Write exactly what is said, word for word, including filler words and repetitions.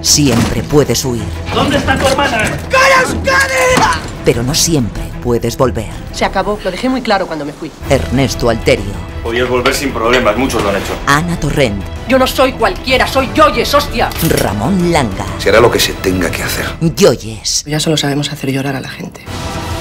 Siempre puedes huir. ¿Dónde está tu hermana? ¡Carascane! Pero no siempre puedes volver. Se acabó, lo dejé muy claro cuando me fui. Ernesto Alterio. Podías volver sin problemas, muchos lo han hecho. Ana Torrent. Yo no soy cualquiera, soy Yoyes, hostia. Ramón Langa. Se hará lo que se tenga que hacer. Yoyes. Ya solo sabemos hacer llorar a la gente.